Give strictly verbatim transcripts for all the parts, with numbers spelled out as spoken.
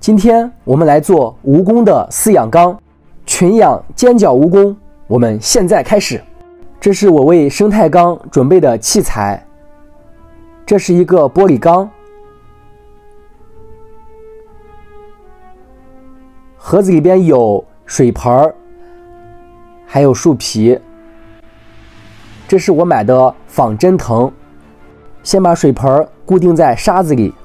今天我们来做蜈蚣的饲养缸，群养尖角蜈蚣。我们现在开始。这是我为生态缸准备的器材，这是一个玻璃缸，盒子里边有水盆，还有树皮。这是我买的仿真藤，先把水盆固定在沙子里。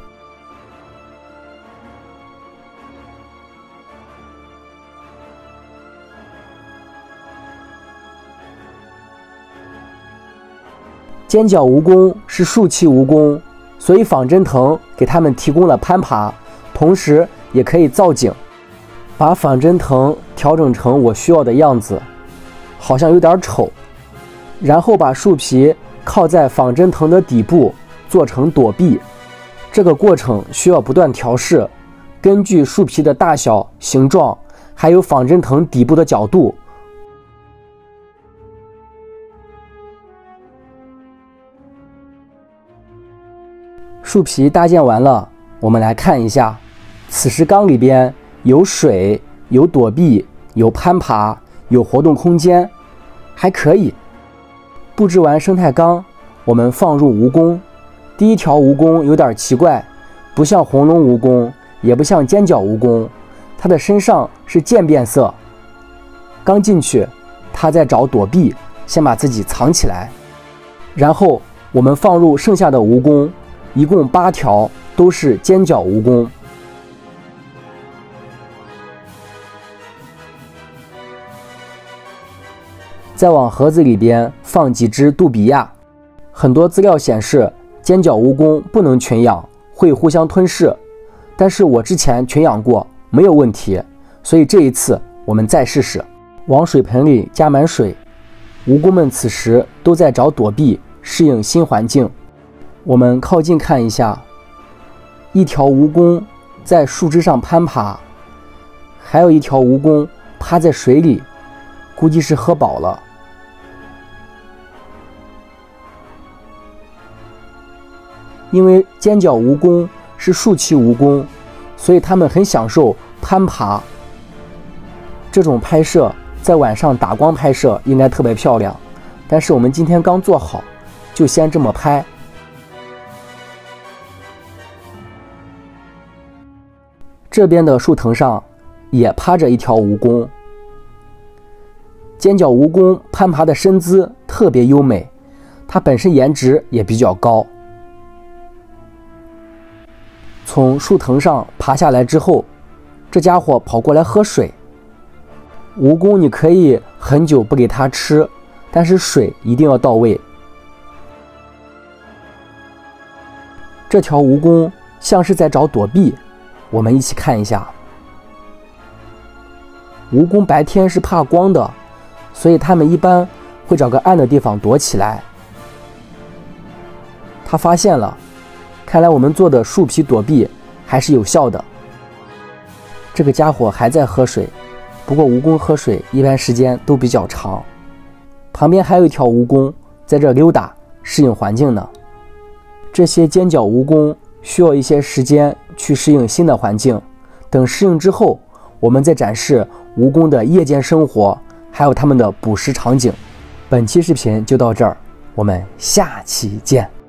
尖角蜈蚣是树栖蜈蚣，所以仿真藤给它们提供了攀爬，同时也可以造景。把仿真藤调整成我需要的样子，好像有点丑。然后把树皮靠在仿真藤的底部，做成躲避。这个过程需要不断调试，根据树皮的大小、形状，还有仿真藤底部的角度。树皮搭建完了，我们来看一下，此时缸里边有水，有躲避，有攀爬，有活动空间，还可以。布置完生态缸，我们放入蜈蚣。第一条蜈蚣有点奇怪，不像红龙蜈蚣，也不像尖角蜈蚣，它的身上是渐变色。刚进去，它在找躲避，先把自己藏起来。然后我们放入剩下的蜈蚣，一共八条，都是尖角蜈蚣。再往盒子里边放几只杜比亚。很多资料显示，尖角蜈蚣不能群养，会互相吞噬。但是我之前群养过，没有问题，所以这一次我们再试试。往水盆里加满水，蜈蚣们此时都在找躲避，适应新环境。我们靠近看一下，一条蜈蚣在树枝上攀爬，还有一条蜈蚣趴在水里，估计是喝饱了。因为尖角蜈蚣是树栖蜈蚣，所以它们很享受攀爬。这种拍摄在晚上打光拍摄应该特别漂亮，但是我们今天刚做好，就先这么拍。这边的树藤上也趴着一条蜈蚣。尖角蜈蚣攀爬的身姿特别优美，它本身颜值也比较高。从树藤上爬下来之后，这家伙跑过来喝水。蜈蚣你可以很久不给它吃，但是水一定要到位。这条蜈蚣像是在找躲避，我们一起看一下。蜈蚣白天是怕光的，所以它们一般会找个暗的地方躲起来。它发现了，看来我们做的树皮躲避还是有效的。这个家伙还在喝水，不过蜈蚣喝水一般时间都比较长。旁边还有一条蜈蚣在这溜达，适应环境呢。这些尖角蜈蚣需要一些时间去适应新的环境，等适应之后，我们再展示蜈蚣的夜间生活，还有它们的捕食场景。本期视频就到这儿，我们下期见。